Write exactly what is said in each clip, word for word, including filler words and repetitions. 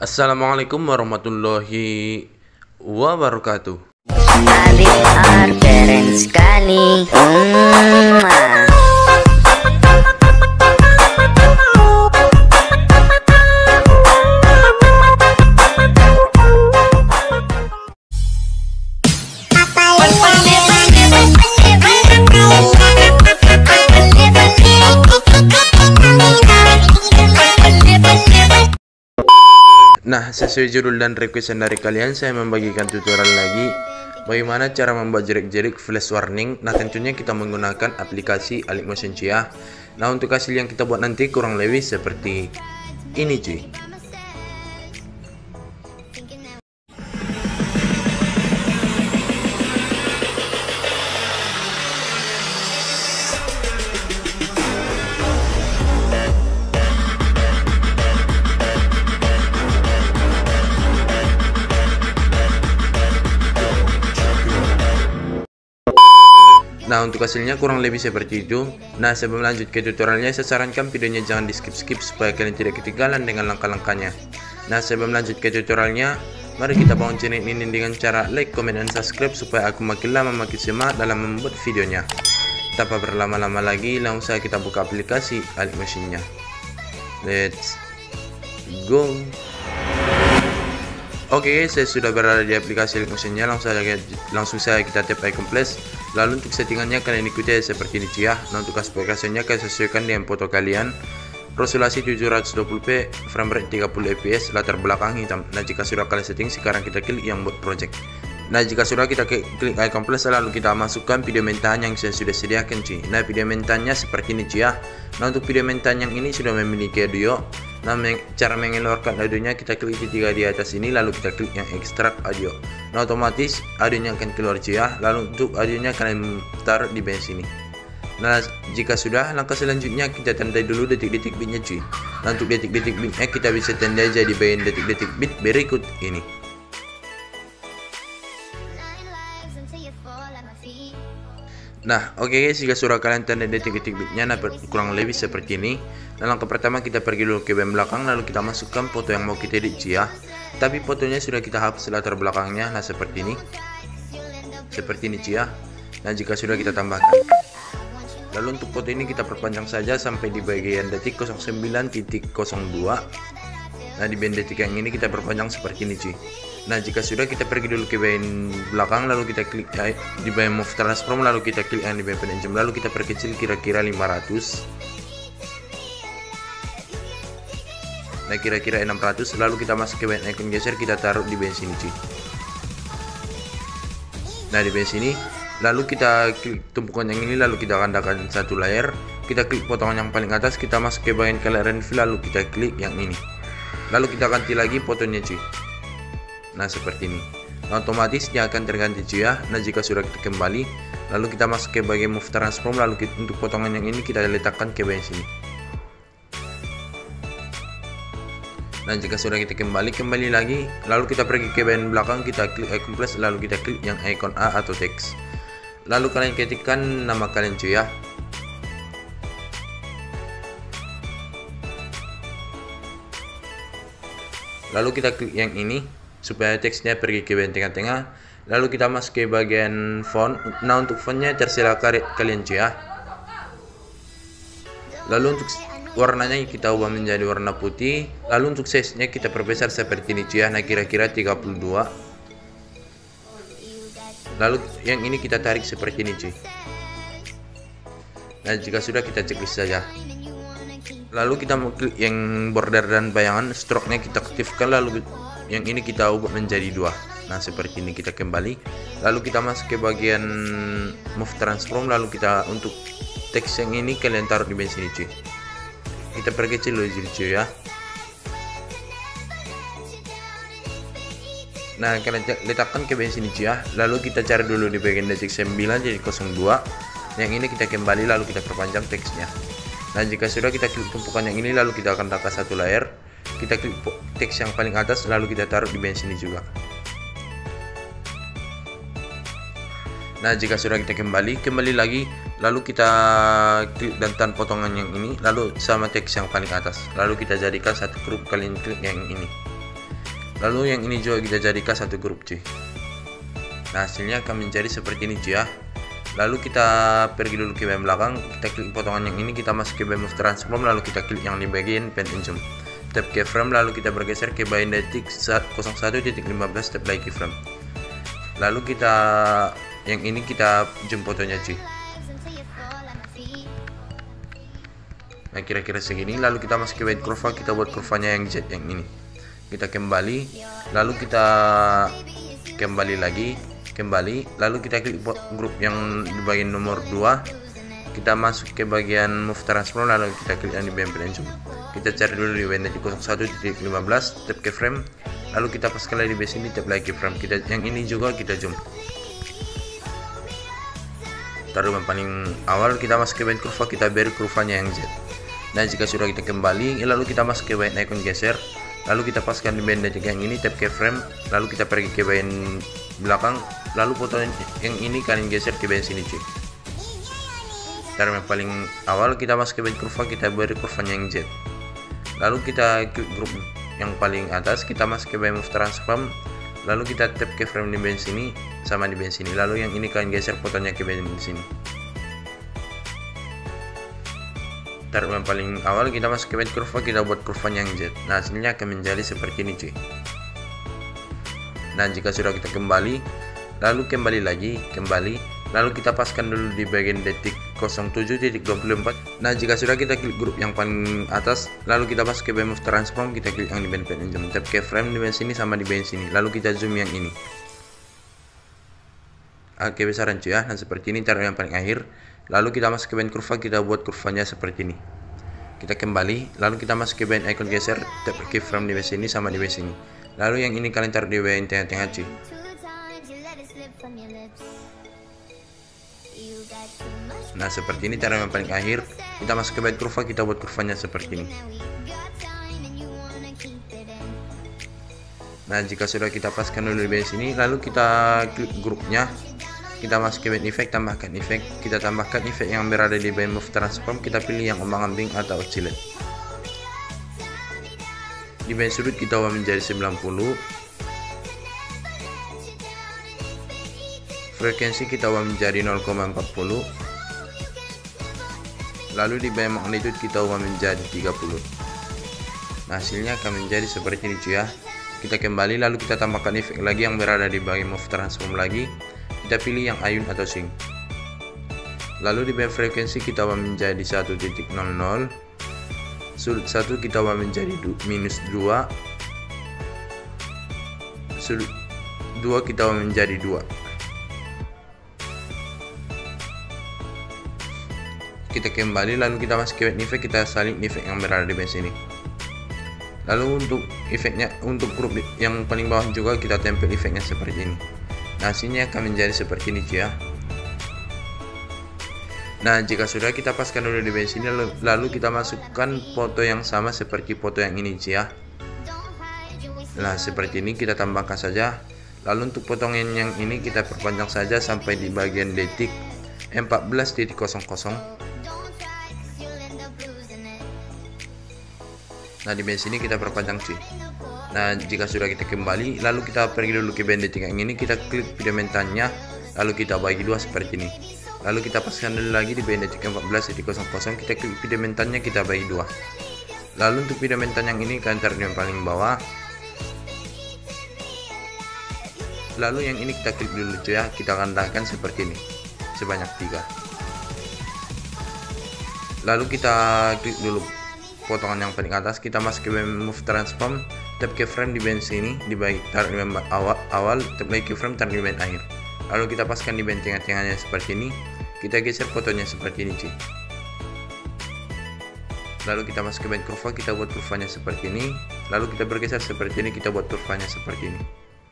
Assalamualaikum warahmatullahi wabarakatuh. Alif R keren sekali. Hmm, ah. Nah, sesuai judul dan requestan dari kalian, saya membagikan tutorial lagi bagaimana cara membuat jerik-jerik flash warning. Nah, tentunya kita menggunakan aplikasi Alik Motion Cia. Nah, untuk hasil yang kita buat nanti kurang lebih seperti ini cuy. Nah, untuk hasilnya kurang lebih seperti itu. Nah, sebelum lanjut ke tutorialnya, saya sarankan videonya jangan di skip-skip supaya kalian tidak ketinggalan dengan langkah-langkahnya. Nah, sebelum lanjut ke tutorialnya, mari kita bangun channel ini dengan cara like, comment, dan subscribe supaya aku makin lama makin semangat dalam membuat videonya. Tanpa berlama-lama lagi, langsung saja kita buka aplikasi Alik Motion-nya. Let's go. Oke, saya sudah berada di aplikasi Alik Motion-nya. Langsung saja langsung saya kita tap icon plus. Lalu untuk settingannya kalian ikuti seperti ini ya. Nah, untuk aspek ratio-nya kalian sesuaikan dengan foto kalian. Resolusi tujuh ratus dua puluh p, frame rate tiga puluh f p s, latar belakang hitam. Nah, jika sudah kalian setting, sekarang kita klik yang buat project. Nah, jika sudah kita klik icon plus, lalu kita masukkan video mentahan yang saya sudah sediakan cuy. Nah, video mentahannya seperti ini cuy ya. Nah, untuk video mentahan yang ini sudah memiliki audio. Nah, cara mengeluarkan audionya kita klik tiga di atas ini, lalu kita klik yang ekstrak audio. Nah, otomatis audionya akan keluar cuy ya. Lalu untuk audionya kalian taruh di bagian sini. Nah, jika sudah, langkah selanjutnya kita tandai dulu detik-detik bitnya cuy. Nah, untuk detik-detik bitnya kita bisa tandai aja di bagian detik-detik bit berikut ini. Nah, oke okay guys, jika sudah kalian tanda detik-detik bitnya, nah kurang lebih seperti ini. Nah, langkah pertama kita pergi dulu ke bagian belakang, lalu kita masukkan foto yang mau kita edit ya. Tapi fotonya sudah kita hapus latar belakangnya. Nah, seperti ini, seperti ini ya. Nah, jika sudah kita tambahkan, lalu untuk foto ini kita perpanjang saja sampai di bagian detik nol sembilan titik nol dua. Nah, di bagian detik yang ini kita perpanjang seperti ini cuy. Nah, jika sudah kita pergi dulu ke bagian belakang, lalu kita klik ya, di bagian move transform, lalu kita klik yang di bagian penunjuk, lalu kita perkecil kira-kira lima ratus. Nah, kira-kira enam ratus, lalu kita masuk ke bagian icon geser, kita taruh di bagian sini cuy. Nah, di bagian sini, lalu kita klik tumpukan yang ini, lalu kita gandakan satu layer, kita klik potongan yang paling atas, kita masuk ke bagian color and fill, lalu kita klik yang ini. Lalu kita ganti lagi fotonya cuy. Nah, seperti ini. Nah, otomatis dia akan terganti cuy ya. Nah, jika sudah kita kembali, lalu kita masuk ke bagian move transform, lalu kita, untuk potongan yang ini kita letakkan ke bagian sini. Nah, jika sudah kita kembali, kembali lagi, lalu kita pergi ke bagian belakang, kita klik icon plus, lalu kita klik yang icon A atau teks. Lalu kalian ketikkan nama kalian cuy ya. Lalu kita klik yang ini supaya teksnya pergi ke bagian tengah-tengah. Lalu kita masuk ke bagian font. Nah, untuk fontnya terserah kalian cuy ya. Lalu untuk warnanya kita ubah menjadi warna putih. Lalu untuk size nya kita perbesar seperti ini cuy ya. Nah, kira-kira tiga puluh dua. Lalu yang ini kita tarik seperti ini cuy. Nah, jika sudah kita checklist saja. Lalu kita mau klik yang border dan bayangan, stroke-nya kita aktifkan, lalu yang ini kita ubah menjadi dua. Nah, seperti ini kita kembali. Lalu kita masuk ke bagian move transform, lalu kita untuk teks yang ini kalian taruh di bagian sini cuy. Kita perkecil dulu jadi cuy ya. Nah, kalian letakkan ke bagian sini cuy ya. Lalu kita cari dulu di bagian detik sembilan jadi nol dua. Yang ini kita kembali, lalu kita perpanjang teksnya. Nah, jika sudah kita klik tumpukan yang ini, lalu kita akan tambah satu layer. Kita klik teks yang paling atas, lalu kita taruh di bagian sini juga. Nah, jika sudah kita kembali, kembali lagi, lalu kita klik dan tan potongan yang ini, lalu sama teks yang paling atas, lalu kita jadikan satu grup, kalian klik yang ini. Lalu yang ini juga kita jadikan satu grup cuy. Nah hasilnya akan menjadi seperti ini cuy ya. Lalu kita pergi dulu ke bagian belakang, kita klik potongan yang ini, kita masuk ke bagian move transform, lalu kita klik yang di bagian pen and zoom, tap keyframe, lalu kita bergeser ke bagian detik nol satu titik lima belas, tap lagi keyframe. Lalu kita yang ini kita zoom fotonya cuy. Nah kira-kira segini. Lalu kita masuk ke bagian kurva, kita buat kurvanya yang Z yang ini. Kita kembali, lalu kita kembali lagi, kembali, lalu kita klik grup yang di bagian nomor dua, kita masuk ke bagian move transform, lalu kita klik yang di bagian pen and zoom, kita cari dulu di bagian detik nol satu titik lima belas, tap keyframe, lalu kita paskan lagi di base ini, tap lagi keyframe. Kita yang ini juga kita zoom. Taruh yang paling awal, kita masuk ke bagian kurva, kita beri kurvanya yang Z. Nah jika sudah kita kembali, lalu kita masuk ke bagian icon geser, lalu kita paskan di bagian detik yang ini, tap keyframe, lalu kita pergi ke bagian belakang, lalu foto yang ini kalian geser ke bagian sini cuy. Taruh yang paling awal, kita masuk ke bagian kurva, kita beri kurvanya yang Z. Lalu kita klik grup yang paling atas, kita masuk ke bagian move transform, lalu kita tap keyframe di bagian sini sama di bagian sini, lalu yang ini kalian geser fotonya ke bagian sini. Taruh yang paling awal, kita masuk ke bagian kurva, kita buat kurvanya yang Z. Nah hasilnya akan menjadi seperti ini cuy. Nah jika sudah kita kembali, lalu kembali lagi, kembali, lalu kita paskan dulu di bagian detik nol tujuh titik dua puluh empat. Nah jika sudah kita klik grup yang paling atas, lalu kita masuk ke bagian move transform, kita klik yang di bagian pen and zoom, tap keyframe di bagian sini sama di bagian sini, lalu kita zoom yang ini. Oke besaran cuy ya. Nah seperti ini taruh yang paling akhir, lalu kita masuk ke bagian kurva, kita buat kurvanya seperti ini. Kita kembali, lalu kita masuk ke bagian icon geser, tap keyframe di bagian sini sama di bagian sini, lalu yang ini kalian taruh di bagian tengah-tengah cuy. Nah seperti ini taruh yang paling akhir, kita masuk ke bagian kurva, kita buat kurvanya seperti ini. Nah jika sudah kita paskan dulu di bagian sini, lalu kita klik grupnya, kita masuk ke bagian efek, tambahkan efek, kita tambahkan efek yang berada di bagian move transform, kita pilih yang ombang-ambing atau oscillate. Di bagian sudut kita ubah menjadi sembilan puluh, frekuensi kita ubah menjadi nol koma empat puluh, lalu di bagian magnitude kita ubah menjadi tiga puluh. Nah hasilnya akan menjadi seperti ini cuy ya. Kita kembali, lalu kita tambahkan efek lagi yang berada di bagian move transform lagi, kita pilih yang ayun atau sync, lalu di bagian frekuensi kita ubah menjadi satu titik nol nol, sudut satu kita ubah menjadi minus dua, sudut dua kita ubah menjadi dua. Kita kembali, lalu kita masuk ke efek, kita salin efek yang berada di bagian sini. Lalu untuk efeknya, untuk grup yang paling bawah juga kita tempel efeknya seperti ini. Nah hasilnya akan menjadi seperti ini cuy ya. Nah jika sudah kita paskan dulu di bagian sini, lalu, lalu kita masukkan foto yang sama seperti foto yang ini cuy ya. Nah seperti ini kita tambahkan saja. Lalu untuk potongan yang ini kita perpanjang saja sampai di bagian detik empat belas titik nol nol. Nah di bagian sini kita perpanjang cuy. Nah jika sudah kita kembali, lalu kita pergi dulu ke bagian detik yang ini, kita klik video mentannya, lalu kita bagi dua seperti ini. Lalu kita paskan dulu lagi di bagian detik empat belas titik nol nol, kita klik video mentannya, kita bagi dua. Lalu untuk video mentan yang ini kalian taruh yang paling bawah. Lalu yang ini kita klik dulu cuy ya, kita kandangkan seperti ini sebanyak tiga. Lalu kita klik dulu potongan yang paling atas, kita masuk ke bagian move transform, tap keyframe di bagian sini, di bagian taruh di bagian awal, awal tap lagi keyframe, taruh di bagian akhir. Lalu kita paskan di bagian tengah-tengahnya seperti ini, kita geser fotonya seperti ini cuy. Lalu kita masuk ke bagian kurva, kita buat kurvanya seperti ini, lalu kita bergeser seperti ini, kita buat kurvanya seperti ini.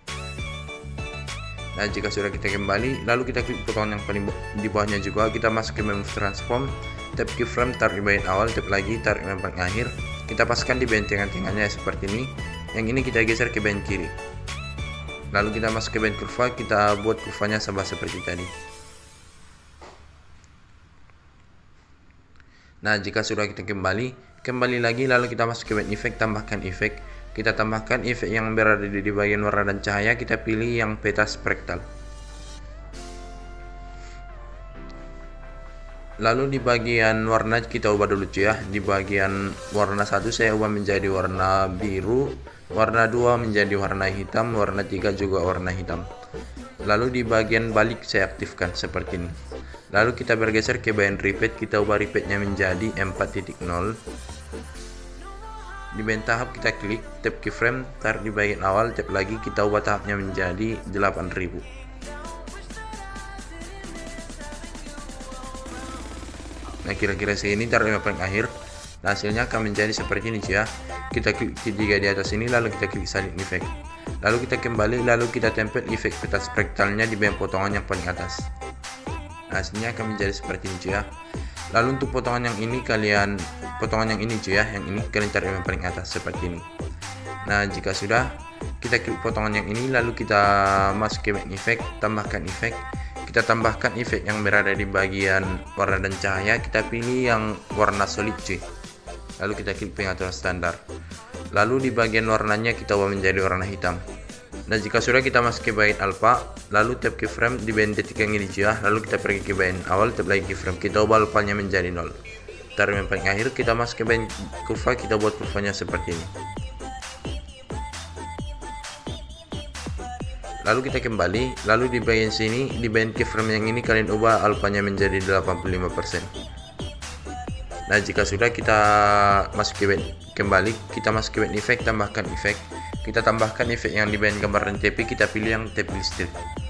Nah jika sudah kita kembali, lalu kita klik potongan yang paling di bawahnya juga, kita masuk ke move transform, tap keyframe, taruh di bagian awal, tap lagi, taruh di bagian akhir, kita paskan di bagian tengah-tengahnya seperti ini. Yang ini kita geser ke bagian kiri, lalu kita masuk ke bagian kurva, kita buat kurvanya sama seperti tadi. Nah jika sudah kita kembali, kembali lagi, lalu kita masuk ke bagian efek, tambahkan efek, Kita tambahkan efek yang berada di bagian warna dan cahaya, kita pilih yang peta spektal. Lalu di bagian warna kita ubah dulu cuy ya. Di bagian warna satu saya ubah menjadi warna biru, warna dua menjadi warna hitam, warna tiga juga warna hitam. Lalu di bagian balik saya aktifkan seperti ini. Lalu kita bergeser ke bagian repeat, kita ubah repeatnya menjadi empat titik nol. Di bagian tahap kita klik tab keyframe, taruh di bagian awal, tab lagi kita ubah tahapnya menjadi delapan ribu. Nah kira-kira segini, taruh yang paling akhir. Nah, hasilnya akan menjadi seperti ini ya. Kita klik tiga di atas ini, lalu kita klik salin efek. Lalu kita kembali, lalu kita tempel efek peta spektralnya di bagian potongan yang paling atas. Nah, hasilnya akan menjadi seperti ini ya. Lalu untuk potongan yang ini kalian, potongan yang ini ya, yang ini kalian taruh yang paling atas seperti ini. Nah jika sudah, kita klik potongan yang ini, lalu kita masuk ke bagian efek, tambahkan efek. Kita tambahkan efek yang berada di bagian warna dan cahaya, kita pilih yang warna solid cuy. Lalu kita klik pengaturan standar. Lalu di bagian warnanya kita ubah menjadi warna hitam. Nah jika sudah, kita masuk ke bagian alpha, lalu tab keyframe di bagian detik yang ini cuy ya. Lalu kita pergi ke bagian awal, tab lagi keyframe, kita ubah alphanya menjadi nol. Taruh yang paling akhir, kita masuk ke bagian kurva, kita buat kurvanya seperti ini. Lalu kita kembali, lalu di bagian sini, di bagian keyframe yang ini kalian ubah alphanya menjadi delapan puluh lima persen. Nah jika sudah, kita masuk ke bagian kembali, kita masuk ke bagian efek, tambahkan efek. Kita tambahkan efek yang di bagian gambar dan T P, kita pilih yang T P listrik.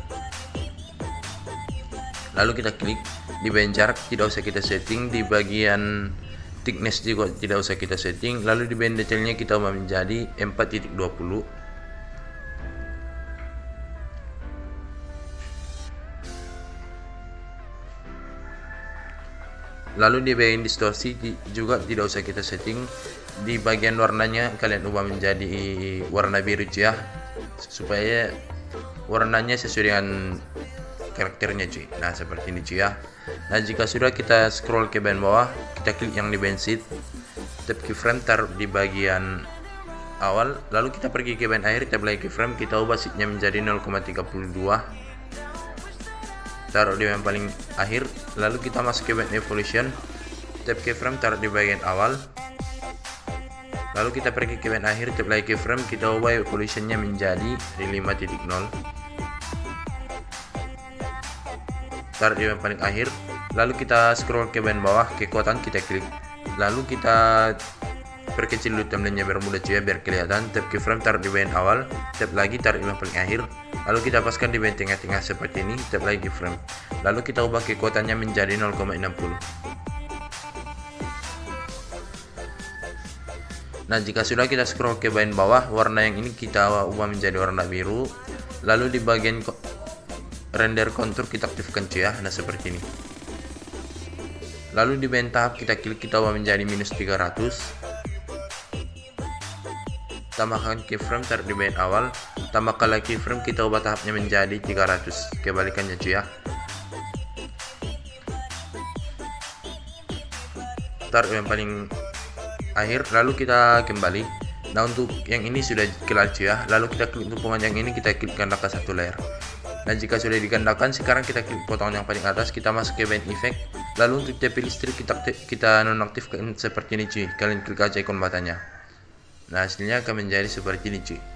Lalu kita klik di bagian jarak, tidak usah kita setting. Di bagian thickness juga tidak usah kita setting. Lalu di bagian detailnya kita ubah menjadi empat titik dua puluh. Lalu di bagian distorsi juga tidak usah kita setting. Di bagian warnanya kalian ubah menjadi warna biru ya, supaya warnanya sesuai dengan karakternya cuy. Nah seperti ini cuy ya. Nah jika sudah, kita scroll ke bagian bawah, kita klik yang di bagian sheet, tab keyframe taruh di bagian awal, lalu kita pergi ke bagian akhir, tab lagi keyframe, kita ubah sheetnya menjadi nol koma tiga dua. Taruh di yang paling akhir, lalu kita masuk ke bagian evolution, tab keyframe taruh di bagian awal, lalu kita pergi ke bagian akhir, tab lagi keyframe, kita ubah evolutionnya menjadi lima titik nol. Taruh di yang paling akhir, lalu kita scroll ke bagian bawah, kekuatan kita klik, lalu kita perkecil dulu timelinenya biar mudah cuy ya, biar kelihatan. Tab keyframe taruh di bagian awal, tab lagi taruh di yang paling akhir, lalu kita paskan di bagian tengah-tengah seperti ini, tab lagi keyframe, lalu kita ubah kekuatannya menjadi nol koma enam puluh. Nah jika sudah, kita scroll ke bagian bawah, warna yang ini kita ubah menjadi warna biru. Lalu di bagian render kontur kita aktifkan cuy ya. Nah seperti ini. Lalu di bagian tahap kita klik, kita ubah menjadi minus tiga ratus. Tambahkan keyframe taruh di bagian awal, tambahkan lagi keyframe, kita ubah tahapnya menjadi tiga ratus, kebalikannya cuy ya. Taruh yang paling akhir, lalu kita kembali. Nah untuk yang ini sudah kelar cuy ya. Lalu kita klik untuk potongan yang ini, kita klik gandakan satu layer. Nah jika sudah digandakan, sekarang kita klik potongan yang paling atas, kita masuk ke bagian efek. Lalu untuk T P listrik kita kita nonaktifkan seperti ini cuy. Kalian klik aja ikon matanya. Nah hasilnya akan menjadi seperti ini cuy.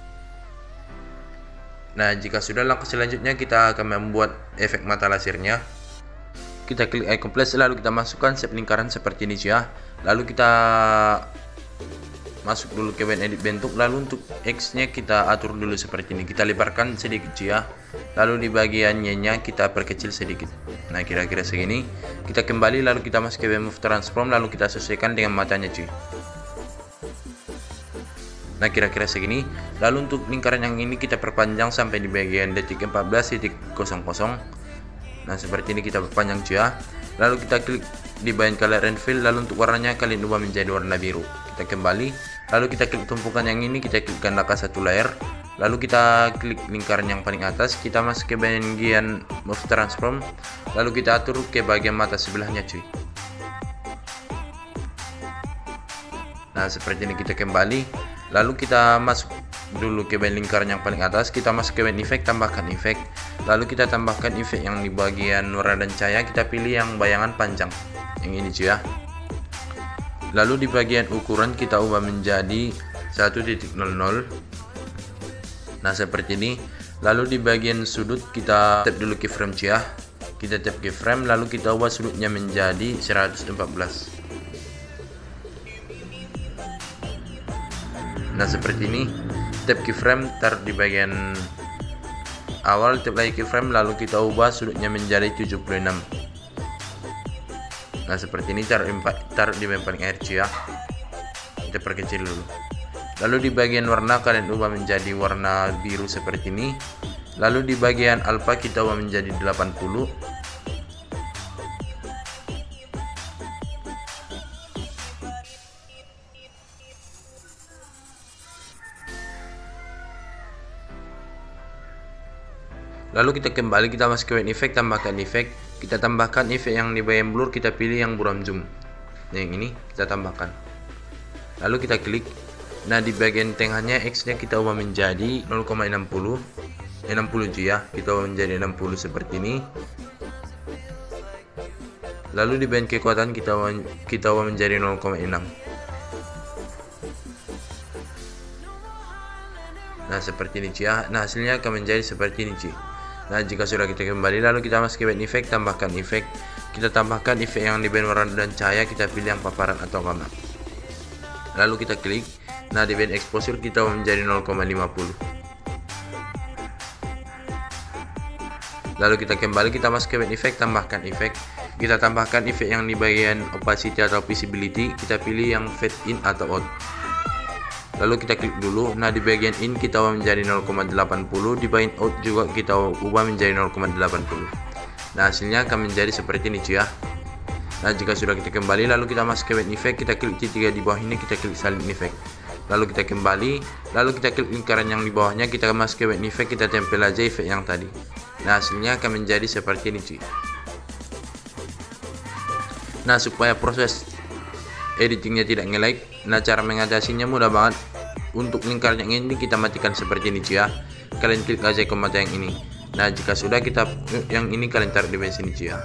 Nah jika sudah, langkah selanjutnya kita akan membuat efek mata lasernya. Kita klik icon plus, lalu kita masukkan shape lingkaran seperti ini cuy ya. Lalu kita masuk dulu ke bagian edit bentuk, lalu untuk X nya kita atur dulu seperti ini, kita lebarkan sedikit cuy ya. Lalu di bagian Y nya kita perkecil sedikit. Nah kira-kira segini. Kita kembali, lalu kita masuk ke bagian move transform, lalu kita sesuaikan dengan matanya cuy. Nah kira-kira segini. Lalu untuk lingkaran yang ini kita perpanjang sampai di bagian detik empat belas titik nol nol. Nah seperti ini kita perpanjang cuy ya. Lalu kita klik di bagian color and fill, lalu untuk warnanya kalian ubah menjadi warna biru. Kita kembali, lalu kita klik tumpukan yang ini, kita klik gandakan satu layer, lalu kita klik lingkaran yang paling atas, kita masuk ke bagian move transform, lalu kita atur ke bagian mata sebelahnya cuy. Nah seperti ini, kita kembali. Lalu kita masuk dulu ke band lingkaran yang paling atas, kita masuk ke band efek, tambahkan efek. Lalu kita tambahkan efek yang di bagian warna dan cahaya, kita pilih yang bayangan panjang yang ini cuy ya. Lalu di bagian ukuran kita ubah menjadi satu titik nol nol. Nah seperti ini. Lalu di bagian sudut kita tap dulu keyframe cuy ya. Kita tap keyframe, lalu kita ubah sudutnya menjadi seratus empat belas. Nah seperti ini. Tap keyframe, taruh di bagian awal, tap lagi keyframe, lalu kita ubah sudutnya menjadi tujuh puluh enam. Nah seperti ini, taruh, taruh di bagian paling akhir cuy ya. Kita perkecil dulu. Lalu di bagian warna kalian ubah menjadi warna biru seperti ini. Lalu di bagian alpha kita ubah menjadi delapan puluh. Lalu kita kembali, kita masuk ke efek, tambahkan efek. Kita tambahkan efek yang di bagian blur, kita pilih yang buram zoom. Nah, yang ini kita tambahkan. Lalu kita klik. Nah di bagian tengahnya X nya kita ubah menjadi nol koma enam nol. enam puluh cuy ya. Kita ubah menjadi enam puluh seperti ini. Lalu di bagian kekuatan kita ubah, kita ubah menjadi nol koma enam. Nah seperti ini cuy ya. Nah hasilnya akan menjadi seperti ini cuy. Nah jika sudah kita kembali, lalu kita masuk ke band efek, tambahkan efek. Kita tambahkan efek yang di band warna dan cahaya, kita pilih yang paparan atau kamar. Lalu kita klik. Nah di band exposure kita menjadi nol koma lima nol. Lalu kita kembali, kita masuk ke band efek, tambahkan efek. Kita tambahkan efek yang di bagian opacity atau visibility, kita pilih yang fade in atau out. Lalu kita klik dulu. Nah di bagian in kita ubah menjadi nol koma delapan nol, di bagian out juga kita ubah menjadi nol koma delapan nol. Nah hasilnya akan menjadi seperti ini cuy ya. Nah jika sudah kita kembali, lalu kita masuk ke band efek, kita klik tiga di bawah ini, kita klik salin efek. Lalu kita kembali, lalu kita klik lingkaran yang di bawahnya, kita masuk ke band efek, kita tempel aja efek yang tadi. Nah hasilnya akan menjadi seperti ini cuy. Nah supaya proses editingnya tidak nge-lag, nah cara mengatasinya mudah banget. Untuk lingkaran yang ini kita matikan seperti ini cuy ya. Kalian klik aja ikon mata yang ini. Nah jika sudah, kita yang ini kalian taruh di bagian sini cuy ya.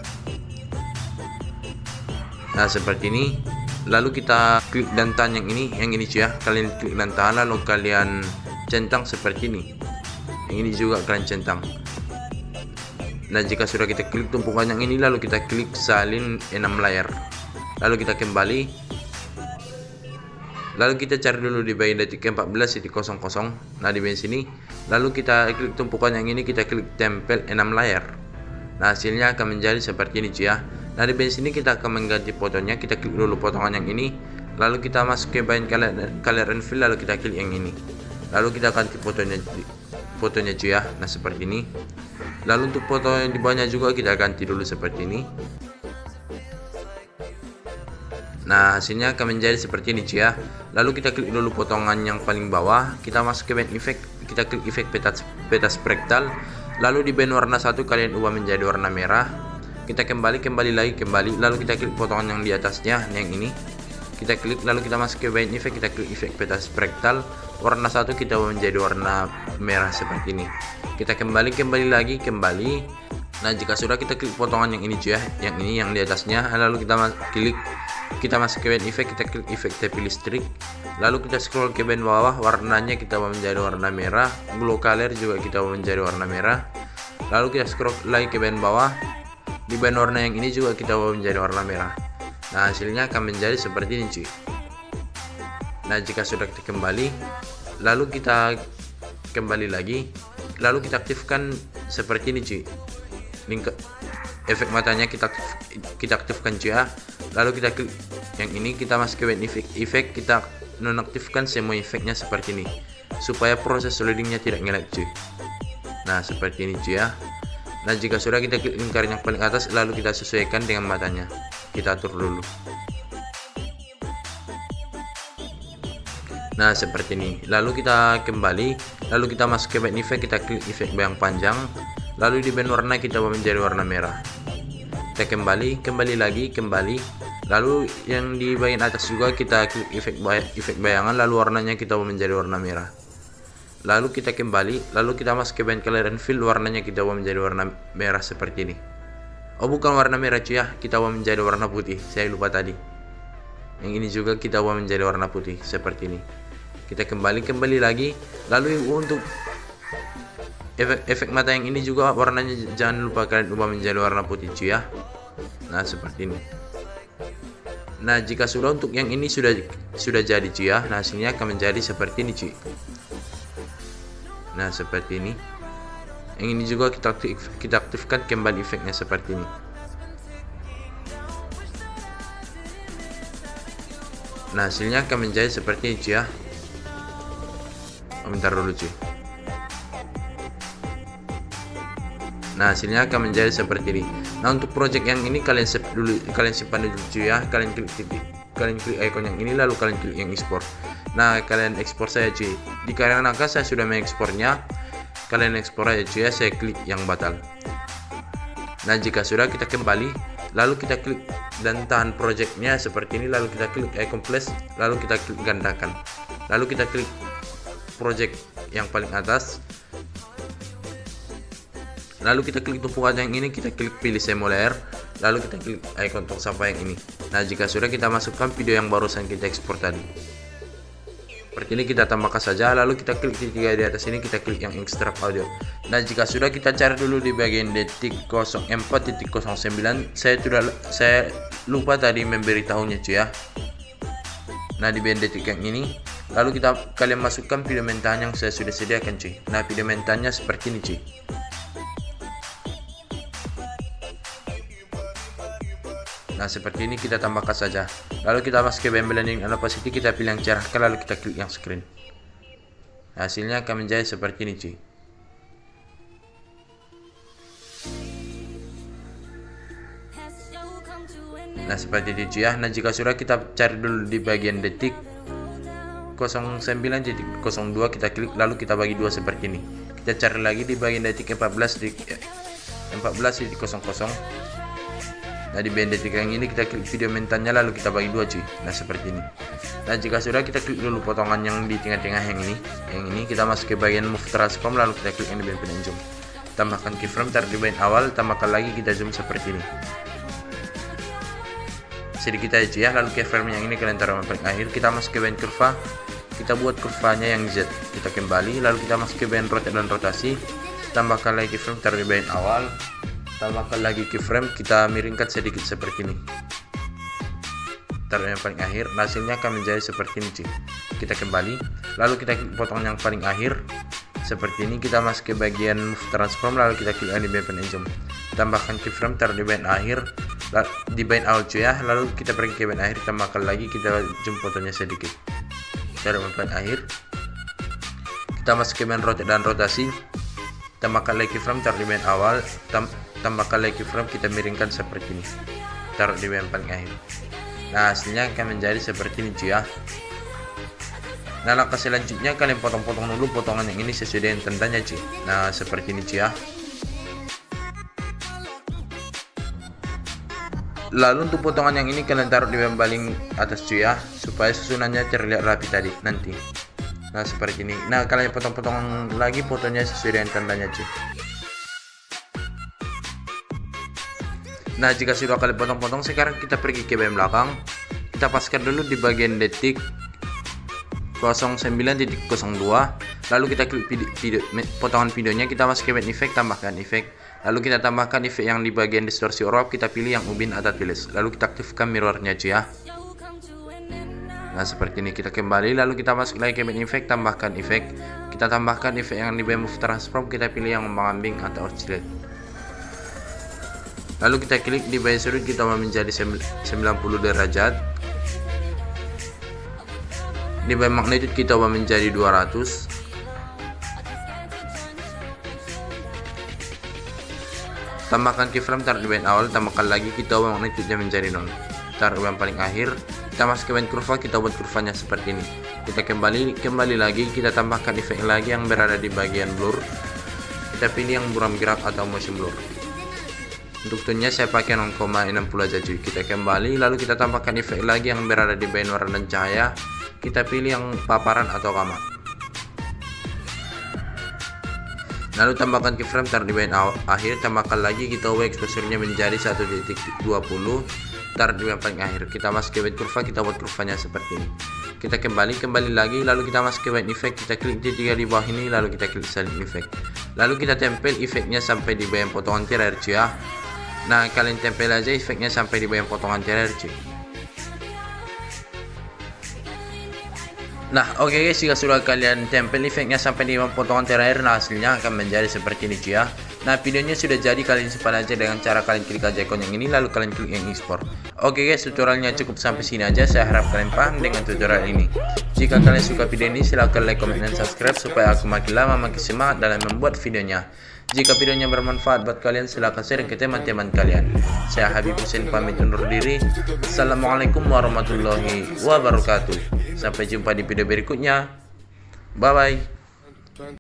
Nah seperti ini. Lalu kita klik dan tahan yang ini, yang ini cuy ya. Kalian klik dan tahan, lalu kalian centang seperti ini. Yang ini juga kalian centang. Nah jika sudah kita klik tumpukan yang ini, lalu kita klik salin enam layer. Lalu kita kembali. Lalu kita cari dulu di bagian detik empat belas titik nol nol. Nah di bagian sini. Lalu kita klik tumpukan yang ini, kita klik tempel enam layer. Nah hasilnya akan menjadi seperti ini cuy ya. Nah di bagian sini kita akan mengganti fotonya, kita klik dulu potongan yang ini, lalu kita masuk ke bagian color, color and fill, lalu kita klik yang ini, lalu kita ganti fotonya, fotonya cuy ya. Nah seperti ini. Lalu untuk foto yang di bawahnya juga kita ganti dulu seperti ini. Nah hasilnya akan menjadi seperti ini cuy ya. Lalu kita klik dulu potongan yang paling bawah, kita masuk ke band efek, kita klik efek peta, peta sprektal, lalu di band warna satu kalian ubah menjadi warna merah. Kita kembali, kembali lagi, kembali, lalu kita klik potongan yang di atasnya, yang ini. Kita klik, lalu kita masuk ke band efek, kita klik efek peta sprektal, warna satu kita ubah menjadi warna merah seperti ini. Kita kembali, kembali lagi, kembali. Nah jika sudah, kita klik potongan yang ini cuy ya, yang ini yang di atasnya, lalu kita klik, kita masuk ke band efek, kita klik efek tape listrik, lalu kita scroll ke band bawah, warnanya kita ubah menjadi warna merah, glow color juga kita ubah menjadi warna merah. Lalu kita scroll lagi ke band bawah, di band warna yang ini juga kita ubah menjadi warna merah. Nah hasilnya akan menjadi seperti ini cuy. Nah jika sudah kita kembali, lalu kita kembali lagi, lalu kita aktifkan seperti ini cuy. Link efek matanya kita kita aktifkan cuy ya. Lalu kita klik yang ini, kita masuk ke band efek, efek kita nonaktifkan semua efeknya seperti ini, supaya proses loadingnya tidak nge-lag cuy. Nah seperti ini cuy ya. Nah jika sudah, kita klik lingkaran yang paling atas, lalu kita sesuaikan dengan matanya, kita atur dulu. Nah seperti ini. Lalu kita kembali, lalu kita masuk ke band efek, kita klik efek yang panjang, lalu di band warna kita ubah menjadi warna merah. Kita kembali, kembali lagi, kembali, Lalu yang di bagian atas juga kita klik efek bay efek bayangan, lalu warnanya kita ubah menjadi warna merah. Lalu kita kembali, lalu kita masuk ke bagian color and fill, warnanya kita ubah menjadi warna merah seperti ini. Oh bukan warna merah cuy ya, kita ubah menjadi warna putih, saya lupa tadi. Yang ini juga kita ubah menjadi warna putih seperti ini. Kita kembali kembali lagi, lalu untuk efek efek mata yang ini juga warnanya jangan lupa kalian ubah menjadi warna putih cuy ya. Nah seperti ini. Nah jika sudah untuk yang ini sudah sudah jadi cuy ya, nah hasilnya akan menjadi seperti ini cuy. Nah seperti ini. Yang ini juga kita aktif, kita aktifkan kembali efeknya seperti ini. Nah hasilnya akan menjadi seperti ini cuy ya. Oh, bentar dulu cuy. Nah hasilnya akan menjadi seperti ini. Nah untuk project yang ini kalian save dulu, kalian simpan dulu cuy ya. Kalian klik, klik kalian klik icon yang ini, lalu kalian klik yang export. Nah kalian ekspor saya cuy. Dikarenakan saya sudah mengekspornya, kalian ekspor aja cuy ya. Saya klik yang batal. Nah jika sudah, kita kembali, lalu kita klik dan tahan projectnya seperti ini, lalu kita klik icon plus, lalu kita klik gandakan, lalu kita klik project yang paling atas, lalu kita klik tumpukan yang ini, kita klik pilih semulair, lalu kita klik icon tong sampah yang ini. Nah jika sudah, kita masukkan video yang barusan kita ekspor tadi seperti ini, kita tambahkan saja, lalu kita klik tiga di atas ini, kita klik yang extract audio. Nah jika sudah, kita cari dulu di bagian detik nol empat titik nol sembilan, saya sudah saya lupa tadi memberitahunya cuy ya. Nah di bagian detik yang ini, lalu kita kalian masukkan video mentan yang saya sudah sediakan cuy. Nah video mentannya seperti ini cuy. Nah seperti ini, kita tambahkan saja, lalu kita masuk ke bagian blending and opacity, kita pilih yang cerahkan, lalu kita klik yang screen. Nah, hasilnya akan menjadi seperti ini cuy. Nah seperti ini cuy ya. Nah jika sudah, kita cari dulu di bagian detik nol sembilan titik nol dua, kita klik, lalu kita bagi dua seperti ini. Kita cari lagi di bagian detik empat belas titik nol nol. Nah di bagian detik yang ini, kita klik video mentannya, lalu kita bagi dua cuy. Nah seperti ini. Nah jika sudah, kita klik dulu potongan yang di tengah-tengah yang ini. Yang ini kita masuk ke bagian move transform, lalu kita klik yang di bagian pen and zoom. Tambahkan keyframe, taruh di bagian awal, tambahkan lagi, kita zoom seperti ini. Sedikit aja cuy ya. Lalu keyframe yang ini kalian taruh yang paling akhir. Kita masuk ke bagian kurva, kita buat kurvanya yang Z. Kita kembali, lalu kita masuk ke bagian rotate dan rotasi. Tambahkan lagi keyframe, taruh di bagian awal. Tambahkan lagi keyframe, kita miringkan sedikit seperti ini, taruh yang paling akhir. Nah, hasilnya akan menjadi seperti ini cuy. Kita kembali, lalu kita klik potongan yang paling akhir seperti ini. Kita masuk ke bagian move transform, lalu kita klik di bagian pen and zoom. Tambahkan keyframe, taruh di bagian akhir, di bagian awal cuy ya. Lalu kita pergi ke bagian akhir, tambahkan lagi, kita zoom fotonya sedikit, taruh di bagian akhir. Kita masuk ke bagian rotate dan rotasi, tambahkan lagi keyframe, taruh di bagian awal, tam tambahkan lagi keyframe, kita miringkan seperti ini, taruh di bagian paling akhir. Nah hasilnya akan menjadi seperti ini cuy ya. Nah langkah selanjutnya, kalian potong-potong dulu potongan yang ini sesuai dengan tandanya cuy. Nah seperti ini cuy ya. Lalu untuk potongan yang ini kalian taruh di bagian paling atas cuy ya, supaya susunannya terlihat rapi tadi nanti. Nah seperti ini. Nah kalian potong-potong lagi fotonya sesuai dengan tandanya cuy. Nah jika sudah kalian potong-potong, sekarang kita pergi ke bagian belakang, kita paskan dulu di bagian detik nol sembilan titik nol dua, lalu kita klik video, video, potongan videonya, kita masuk ke bagian efek, tambahkan efek, lalu kita tambahkan efek yang di bagian distorsi orb, kita pilih yang ubin atau tulis, lalu kita aktifkan mirrornya cuy ya. Nah seperti ini, kita kembali, lalu kita masuk lagi ke bagian efek, tambahkan efek, kita tambahkan efek yang di bagian move transform, kita pilih yang mengambing atau oscillate. Lalu kita klik di bagian sudut, kita mau menjadi sembilan puluh derajat. Di bagian magnitude kita mau menjadi dua ratus. Tambahkan keyframe, taruh di bagian awal, tambahkan lagi, kita ubah magnitude menjadi nol. Taruh di bagian paling akhir. Kita masuk ke bagian kurva, kita buat kurvanya seperti ini. Kita kembali kembali lagi, kita tambahkan efek lagi yang berada di bagian blur. Kita pilih yang buram gerak atau motion blur. Untuk tonnya saya pakai nol koma enam puluh aja cuy. Kita kembali, lalu kita tambahkan efek lagi yang berada di bagian warna dan cahaya. Kita pilih yang paparan atau kamar. Lalu tambahkan keyframe taruh di bagian akhir, tambahkan lagi, kita ubah exposure-nya menjadi satu titik dua puluh, taruh di bagian paling akhir. Kita masuk ke bagian kurva, kita buat kurvanya seperti ini. Kita kembali, kembali lagi, lalu kita masuk ke bagian effect, kita klik tiga di bawah ini, lalu kita klik salin effect. Lalu kita tempel efeknya sampai di bagian potongan terakhir cuy ya. Nah, kalian tempel aja efeknya sampai di bagian potongan terakhir cuy. Nah, oke okay guys, jika sudah kalian tempel efeknya sampai di potongan terakhir, nah hasilnya akan menjadi seperti ini cuy ya. Nah, videonya sudah jadi, kalian simpan aja dengan cara kalian klik aja ikon yang ini, lalu kalian klik yang export. Oke okay guys, tutorialnya cukup sampai sini aja. Saya harap kalian paham dengan tutorial ini. Jika kalian suka video ini, silahkan like, comment, dan subscribe supaya aku makin lama makin semangat dalam membuat videonya. Jika videonya bermanfaat buat kalian, silahkan share ke teman-teman kalian. Saya Habib Hussein pamit undur diri. Assalamualaikum warahmatullahi wabarakatuh. Sampai jumpa di video berikutnya. Bye bye.